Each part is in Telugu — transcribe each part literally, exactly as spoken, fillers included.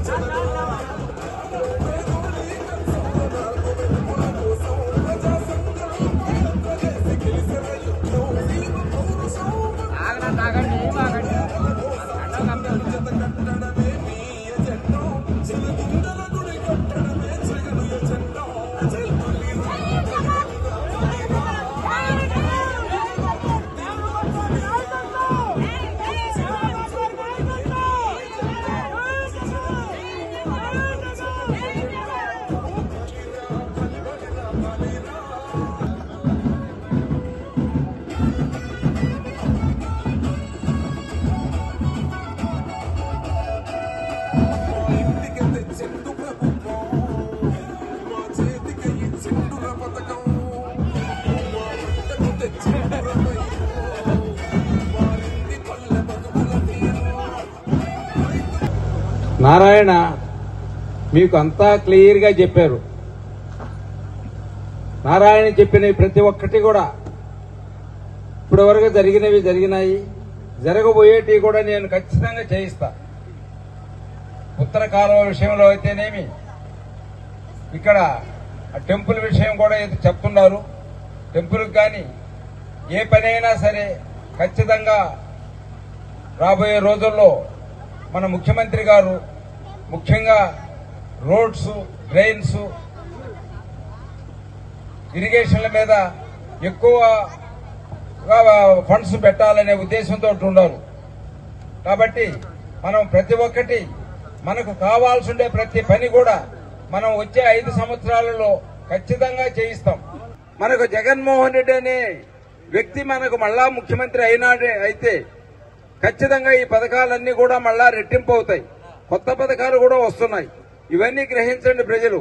నారాయణ మీకు అంతా క్లియర్గా చెప్పారు. నారాయణ చెప్పిన ప్రతి ఒక్కటి కూడా ఇప్పటి వరకు జరిగినవి జరిగినాయి, జరగబోయేటివి కూడా నేను ఖచ్చితంగా చేయిస్తా. ఉత్తర కాలువ విషయంలో అయితేనేమి, ఇక్కడ టెంపుల్ విషయం కూడా ఏదో చెప్తున్నారు. టెంపుల్కి కానీ ఏ పని అయినా సరే ఖచ్చితంగా రాబోయే రోజుల్లో మన ముఖ్యమంత్రి గారు ముఖ్యంగా రోడ్స్, డ్రైన్స్, ఇరిగేషన్ల మీద ఎక్కువ ఫండ్స్ పెట్టాలనే ఉద్దేశంతో ఉన్నారు. కాబట్టి మనం ప్రతి ఒక్కటి మనకు కావాల్సి ఉండే ప్రతి పని కూడా మనం వచ్చే ఐదు సంవత్సరాలలో ఖచ్చితంగా చేయిస్తాం. మనకు జగన్మోహన్ రెడ్డి అనే వ్యక్తి మనకు మళ్ళా ముఖ్యమంత్రి అయినాడే అయితే ఖచ్చితంగా ఈ పథకాలన్నీ కూడా మళ్ళా రెట్టింపు అవుతాయి. కొత్త పథకాలు కూడా వస్తున్నాయి. ఇవన్నీ గ్రహించండి ప్రజలు.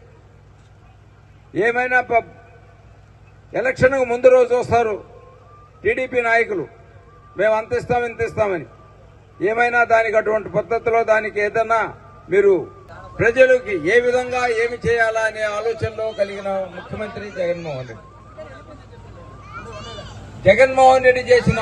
ఏమైనా ఎలక్షన్కు ముందు రోజు వస్తారు టీడీపీ నాయకులు, మేము అంత ఇస్తాం ఇంత ఇస్తామని. ఏమైనా దానికి అటువంటి పద్ధతిలో దానికి ఏదన్నా మీరు ప్రజలకి ఏ విధంగా ఏమి చేయాలా అనే ఆలోచనలో కలిగిన ముఖ్యమంత్రి జగన్మోహన్ రెడ్డి. జగన్మోహన్ రెడ్డి చేసిన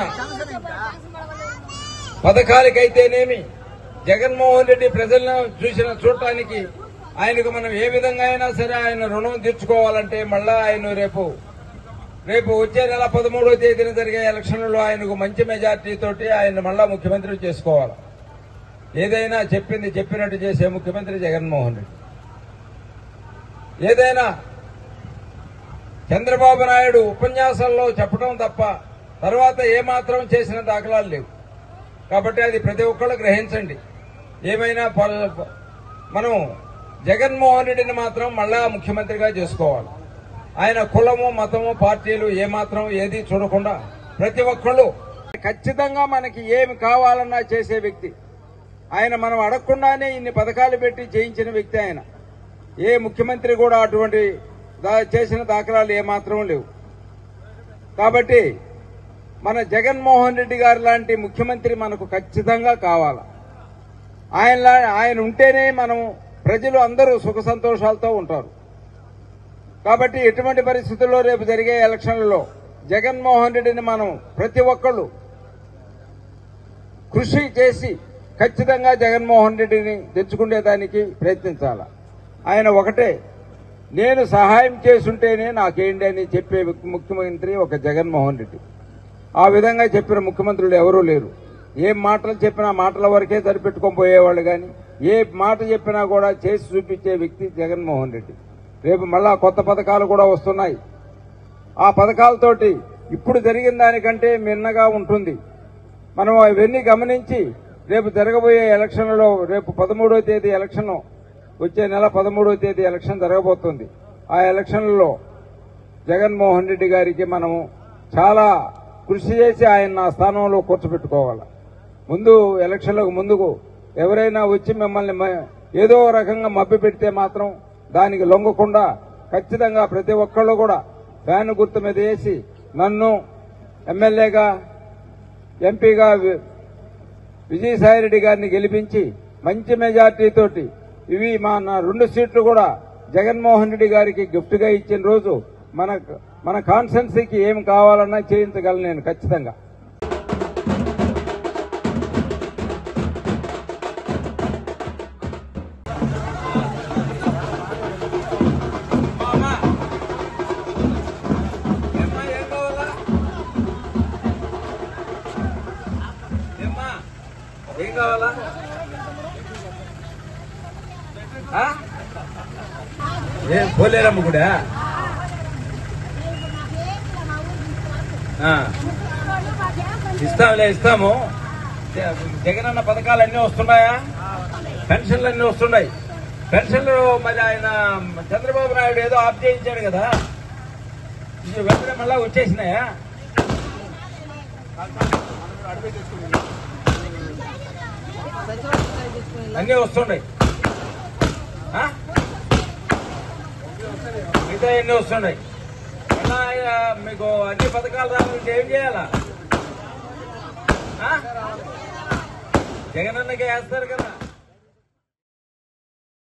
పథకాలకైతేనేమి, జగన్మోహన్ రెడ్డి ప్రజలను చూసిన చూడటానికి ఆయనకు మనం ఏ విధంగా అయినా సరే ఆయన రుణం తీర్చుకోవాలంటే మళ్ళా ఆయన రేపు రేపు వచ్చే నెల పదమూడవ తేదీన జరిగే ఎలక్షన్లలో ఆయనకు మంచి మెజార్టీతోటి ఆయన మళ్ళా ముఖ్యమంత్రి చేసుకోవాలి. ఏదైనా చెప్పింది చెప్పినట్టు చేసే ముఖ్యమంత్రి జగన్మోహన్ రెడ్డి. ఏదైనా చంద్రబాబు నాయుడు ఉపన్యాసాల్లో చెప్పడం తప్ప తర్వాత ఏమాత్రం చేసిన దాఖలాలు లేవు. కాబట్టి అది ప్రతి ఒక్కళ్ళు గ్రహించండి. ఏమైనా మనం జగన్మోహన్ రెడ్డిని మాత్రం మళ్ళా ముఖ్యమంత్రిగా చేసుకోవాలి. ఆయన కులము, మతము, పార్టీలు ఏమాత్రం ఏది చూడకుండా ప్రతి ఒక్కళ్ళు ఖచ్చితంగా మనకి ఏమి కావాలన్నా చేసే వ్యక్తి ఆయన. మనం అడగకుండానే ఇన్ని పథకాలు పెట్టి చేయించిన వ్యక్తి ఆయన. ఏ ముఖ్యమంత్రి కూడా అటువంటి చేసిన దాఖలాలు ఏమాత్రం లేవు. కాబట్టి మన జగన్మోహన్ రెడ్డి గారు లాంటి ముఖ్యమంత్రి మనకు ఖచ్చితంగా కావాలి. ఆయన ఆయన ఉంటేనే మనం ప్రజలు అందరూ సుఖ సంతోషాలతో ఉంటారు. కాబట్టి ఎటువంటి పరిస్థితుల్లో రేపు జరిగే ఎలక్షన్లలో జగన్మోహన్ రెడ్డిని మనం ప్రతి ఒక్కళ్ళు కృషి చేసి ఖచ్చితంగా జగన్మోహన్ రెడ్డిని తెచ్చుకునేదానికి ప్రయత్నించాలి. ఆయన ఒకటే, నేను సహాయం చేసుంటేనే నాకేంటి అని చెప్పే ముఖ్యమంత్రి ఒక జగన్మోహన్ రెడ్డి. ఆ విధంగా చెప్పిన ముఖ్యమంత్రులు ఎవరూ లేరు. ఏ మాటలు చెప్పినా మాటల వరకే సరిపెట్టుకొని పోయేవాళ్ళు కానీ ఏ మాట చెప్పినా కూడా చేసి చూపించే వ్యక్తి జగన్మోహన్ రెడ్డి. రేపు మళ్ళా కొత్త పథకాలు కూడా వస్తున్నాయి. ఆ పథకాలతోటి ఇప్పుడు జరిగిన దానికంటే మిన్నగా ఉంటుంది. మనం అవన్నీ గమనించి రేపు జరగబోయే ఎలక్షన్లలో రేపు పదమూడవ తేదీ ఎలక్షన్, వచ్చే నెల పదమూడవ తేదీ ఎలక్షన్ జరగబోతుంది. ఆ ఎలక్షన్లలో జగన్మోహన్ రెడ్డి గారికి మనము చాలా కృషి చేసి ఆయన ఆ స్థానంలో కూర్చోబెట్టుకోవాలి. ముందు ఎలక్షన్లకు ముందుకు ఎవరైనా వచ్చి మిమ్మల్ని ఏదో రకంగా మభ్య పెడితే మాత్రం దానికి లొంగకుండా ఖచ్చితంగా ప్రతి ఒక్కళ్ళు కూడా ఫ్యాన్ గుర్తు మీద వేసి నన్ను ఎమ్మెల్యేగా, ఎంపీగా విజయసాయిరెడ్డి గారిని గెలిపించి మంచి మెజార్టీతోటి ఇవి మా రెండు సీట్లు కూడా జగన్మోహన్ రెడ్డి గారికి గిఫ్ట్ గా ఇచ్చిన రోజు మన మన కాన్స్టిట్యున్సీకి ఏం కావాలన్నా చేయించగలను నేను ఖచ్చితంగా. ఏం కావాలా? ఏం పోలేరమ్మ కూడా ఇస్తాంలే, ఇస్తాము. జగనన్న పథకాలు అన్నీ వస్తున్నాయా? పెన్షన్లు అన్నీ వస్తున్నాయి. పెన్షన్లు మరి ఆయన చంద్రబాబు నాయుడు ఏదో ఆఫ్ చేయించాడు కదా, ఇది వెంటనే మళ్ళా వచ్చేసినాయా? అన్నీ వస్తున్నాయి. మిగతా అన్నీ వస్తున్నాయి. మళ్ళా మీకు అన్ని పథకాలు రావాలంటే ఏం చేయాలా? జగనన్నకే వేస్తారు కదా.